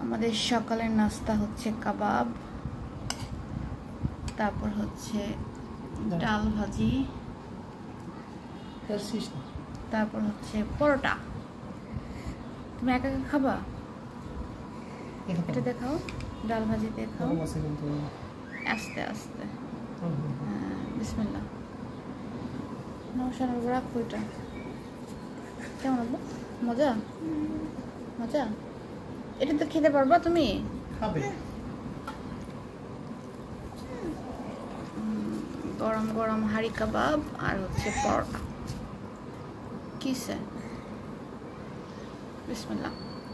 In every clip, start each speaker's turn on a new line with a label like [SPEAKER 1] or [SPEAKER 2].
[SPEAKER 1] আমাদের সকালের নাস্তা হচ্ছে কাবাব, তারপর হচ্ছে ডাল ভাজি, তারপর হচ্ছে পরোটা। তুমি একা একা খাবা? এটা দেখাও, ডাল ভাজি দেখাও আস্তে আস্তে। বিসমিল্লাহ। নমস্কার, রাখো। এটা কেমন হলো? মজা মজা। এটা তো খেতে পারবা তুমি? খাবে। গরম গরম হাঁড়ি কাবাব আর হচ্ছে পরোটা। কিসে? বিসমিল্লাহ।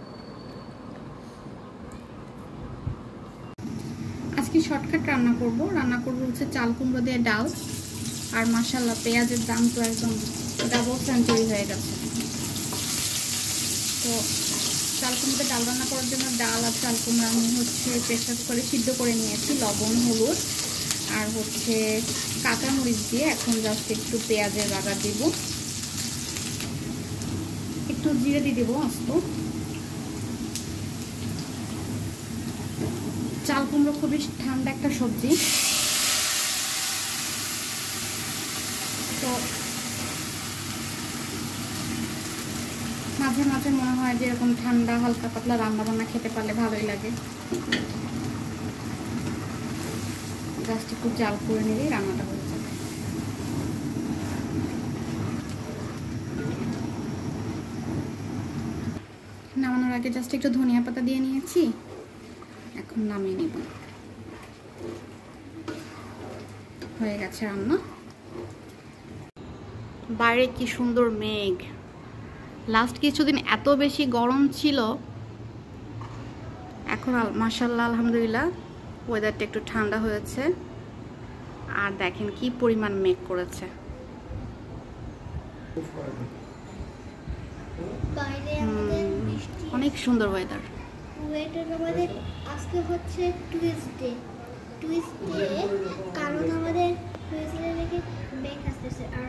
[SPEAKER 1] আজকে শর্টকাট রান্না করব হচ্ছে চাল কুমড়ো দিয়ে ডাল। আর মাশাআল্লাহ পেঁয়াজের দাম তো একদম ডাবল সেঞ্চুরি হয়ে গেছে। তো চাল কুমড়ো ডাল রান্না করার জন্য ডাল আর চাল কুমড়ো আমি হচ্ছে প্রেসার কুকারে সিদ্ধ করে নিয়েছি, লবণ, হলুদ আর হচ্ছে কাঁচামরিচ দিয়ে। এখন জাস্ট একটু পেঁয়াজের বাগার দিব, একটু জিরে দিয়ে দেবো আস্ত। চাল কুমড়ো খুবই ঠান্ডা একটা সবজি, তো মাঝে মাঝে মনে হয় যে এরকম ঠান্ডা হালকা পাতলা রান্না বান্না খেতে পারলে ভালোই লাগে। জাস্ট একটু জাল করে নিলেই রান্নাটা হয়ে যাবে। নামানোর আগে জাস্ট একটু ধনিয়া পাতা দিয়ে নিয়েছি, এখন নামিয়ে নিব। হয়ে গেছে রান্না। বাইরে কি সুন্দর মেঘ। লাস্ট কিছুদিন এত বেশি গরম ছিল, এখন মাশাআল্লাহ আলহামদুলিল্লাহ ওয়েদারটা একটু ঠান্ডা হয়েছে। আর দেখেন কি পরিমাণ মেঘ করেছে। অনেক সুন্দর ওয়েদার।
[SPEAKER 2] আমাদের আজকে হচ্ছে টুইসডে, কারণ আমাদের টুইসডে থেকে মেঘ আসতেছে। আর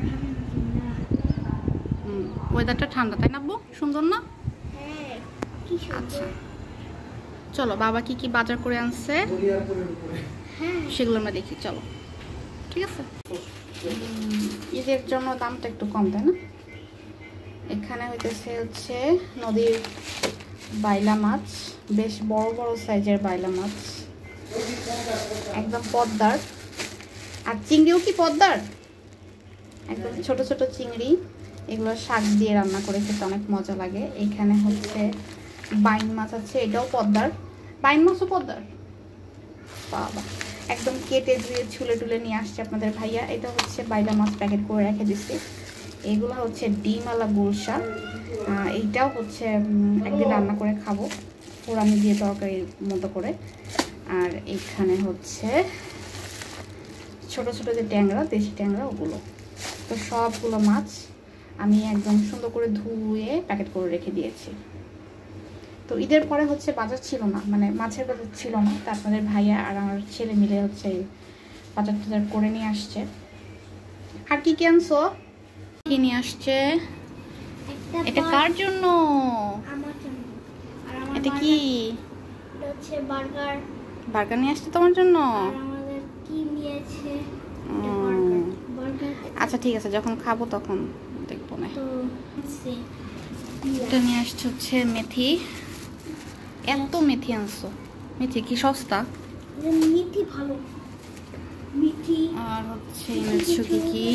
[SPEAKER 1] ওয়েদারটা ঠান্ডা, তাই না আব্বু? সুন্দর না?
[SPEAKER 2] হ্যাঁ, কি সুন্দর।
[SPEAKER 1] আচ্ছা চলো, বাবা কি কি বাজার করে আনছে সেগুলো আমরা দেখি। চলো, ঠিক আছে। ঈদের জন্য দামটা একটু কম, তাই না? এখানে হচ্ছে নদীর বাইলা মাছ, বেশ বড় বড় সাইজের বাইলা মাছ, একদম পদ্মার। আর চিংড়িও কি পদ্মার, একদম ছোট ছোট চিংড়ি। এগুলো শাক দিয়ে রান্না করে খেতে অনেক মজা লাগে। এখানে হচ্ছে বাইন মাছ আছে, এটাও পদ্মার। বাইন মাছও পদ্মার? বাবা, একদম কেটে ধুয়ে ছুলে টুলে নিয়ে আসছে আপনাদের ভাইয়া। এটা হচ্ছে বাইলা মাছ প্যাকেট করে রেখে দিচ্ছি। এগুলো হচ্ছে ডিমওয়ালা গুলশা। এইটাও হচ্ছে একদিন রান্না করে খাবো, ফোড়ানি দিয়ে তরকারির মতো করে। আর এখানে হচ্ছে ছোট ছোট যে ট্যাংরা, দেশি ট্যাংরা, ওগুলো। তো সবগুলো মাছ আমি একদম সুন্দর করে ধুয়ে প্যাকেট করে রেখে দিয়েছি। তো ঈদের পরে হচ্ছে বাজার ছিল না, মানে মাছের বাজার ছিল না। তা আপনাদের ভাইয়া আর আমার ছেলে মিলে হচ্ছে বাজার টাজার করে নিয়ে আসছে। আর কি কি আনছো? কি নিয়ে আসছে? এটা কার জন্য?
[SPEAKER 2] আমার জন্য। আর আমার
[SPEAKER 1] এটা কি?
[SPEAKER 2] এটা হচ্ছে বার্গার।
[SPEAKER 1] বার্গার নিয়ে আসছে তোমার জন্য?
[SPEAKER 2] আর আমাদের কি নিয়েছে? বার্গার।
[SPEAKER 1] আচ্ছা ঠিক আছে, যখন খাবো তখন দেখবো না।
[SPEAKER 2] তো
[SPEAKER 1] এটা নিয়ে আসছে হচ্ছে মেথি। এত মেথি আনছো? মেথি কি সস্তা?
[SPEAKER 2] মেথি ভালো, মেথি।
[SPEAKER 1] আর হচ্ছে এনেছো কি কি?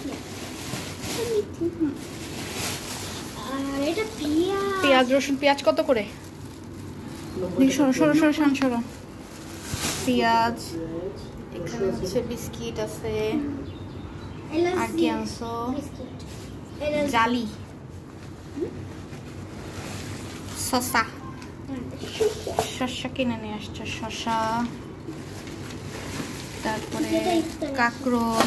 [SPEAKER 2] আর এটা
[SPEAKER 1] পেঁয়াজ, রসুন। পেঁয়াজ কত করে? সরো সরো সরো শান সরো। পেঁয়াজ। এখানে হচ্ছে বিস্কিট আছে। আর কি আনছো? জালি, শসা। শসা কিনে নিয়ে আসছে, শসা। তারপরে কাঁকরোল।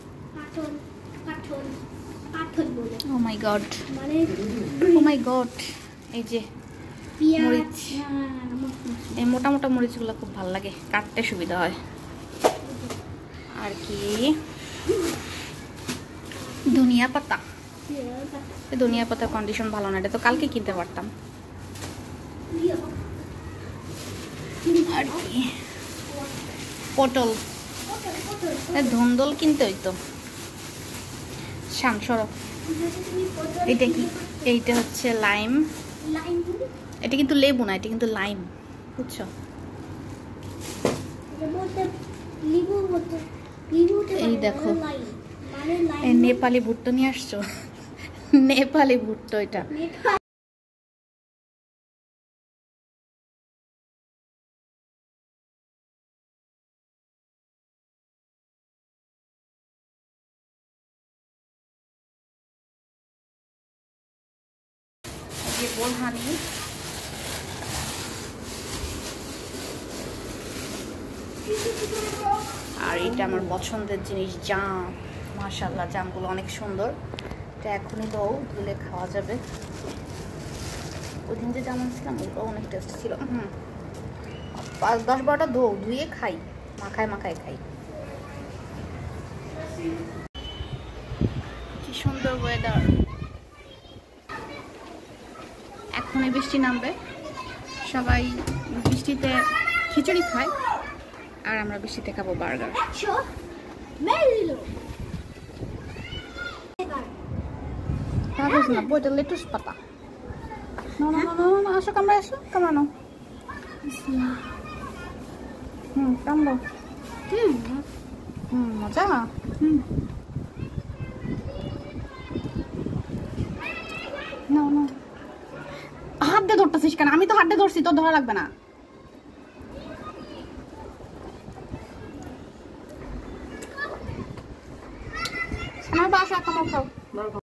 [SPEAKER 1] Oh my god, oh my god. এই যে মরিচ, এই মোটা মোটা মরিচগুলো খুব ভালো লাগে, কাটতে সুবিধা হয়। আর কি? ধনিয়া পাতা। ধনিয়া পাতার কন্ডিশন ভালো না, এটা তো কালকে কিনতে পারতাম। আর কি পটল ধন্দল কিনতে হইতো শান সরো এটা কি এইটা হচ্ছে লাইম এটা কিন্তু লেবু না এটা কিন্তু লাইম বুঝছো এই দেখো নেপালি ভুট্টা নিয়ে আসছো নেপালি ভুট্টা এটা বোরহানি আর এটা আমার পছন্দের জিনিস জাম মাশাআল্লাহ জামগুলো অনেক সুন্দর এটা এখনই দাও ধুলে খাওয়া যাবে ওই দিন যে জাম আনছিলাম ওগুলো অনেক টেস্ট ছিল 10-12টা ধুয়ে খাই মাখায় খাই কি সুন্দর ওয়েদার এখনই বৃষ্টি নামবে সবাই বৃষ্টিতে খিচুড়ি খায় আর আমরা বৃষ্টিতে খাবো বার্গার না বইটা লেটুস পাতা আসো কামড়া আসো কামড়ানো কামড়ো মজা হাত দিয়ে ধরতেছিস কেন আমি তো হাত দিয়ে ধরছি তোর ধরা লাগবে না আমার বাসা কামড় খাও